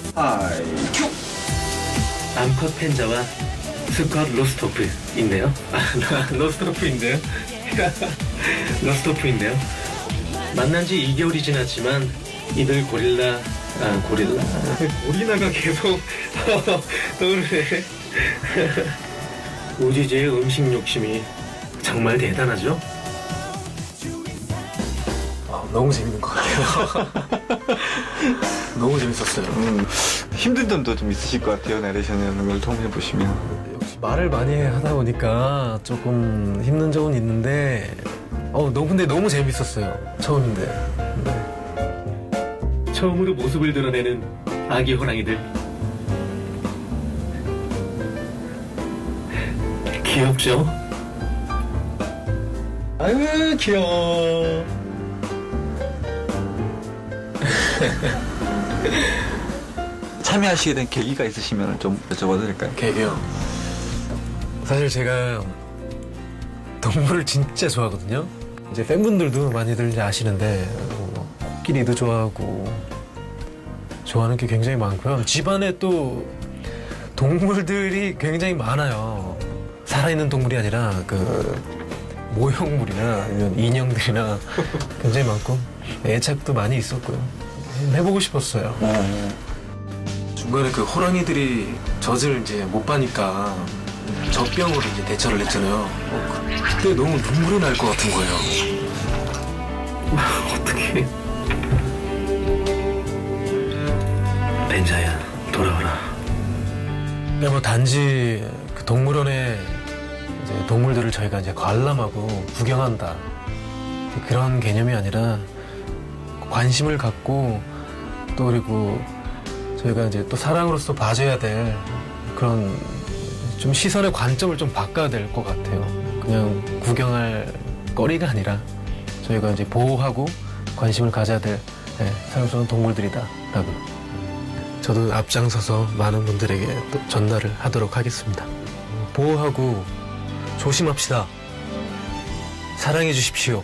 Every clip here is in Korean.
하이큐! 암컷 팬자와 스컷 로스토프 있네요. 로스토프인데요. 로스토프인데요. 만난 지 2개월이 지났지만 이들 고릴라가 계속 떠오르네. 우지재의 음식 욕심이 정말 대단하죠? 너무 재밌는 것 같아요. 너무 재밌었어요. 힘든 점도 좀 있으실 것 같아요. 내레이션이라는 걸 처음 해보시면. 역시 말을 많이 하다 보니까 조금 힘든 점은 있는데 근데 너무 재밌었어요. 처음인데. 네. 처음으로 모습을 드러내는 아기 호랑이들. 귀엽죠? 아유 귀여워. 참여하시게 된 계기가 있으시면 좀 여쭤봐도 될까요? 계기요? 사실 제가 동물을 진짜 좋아하거든요. 이제 팬분들도 많이들 이제 아시는데 코끼리도 좋아하고 좋아하는 게 굉장히 많고요. 집안에 또 동물들이 굉장히 많아요. 살아있는 동물이 아니라 모형물이나 아니면 인형들이나 굉장히 많고 애착도 많이 있었고요. 해보고 싶었어요. 중간에 호랑이들이 젖을 이제 못 빠니까 젖병으로 이제 대처를 했잖아요. 그때 너무 눈물이 날 것 같은 거예요. 어떡해. 벤자야, 돌아와라. 단지 동물원에 이제 동물들을 저희가 이제 관람하고 구경한다. 그런 개념이 아니라 관심을 갖고 또 그리고 저희가 이제 또 사랑으로서 봐줘야 될 그런 좀 시선의 관점을 좀 바꿔야 될 것 같아요. 그냥 구경할 거리가 아니라 저희가 이제 보호하고 관심을 가져야 될 사랑스러운 동물들이다라고 저도 앞장서서 많은 분들에게 또 전달을 하도록 하겠습니다. 보호하고 조심합시다. 사랑해 주십시오.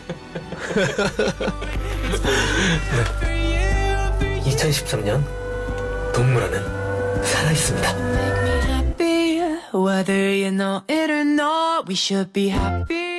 네. 2013년 동물원은 살아있습니다. Whether you know it or not, we should be happy.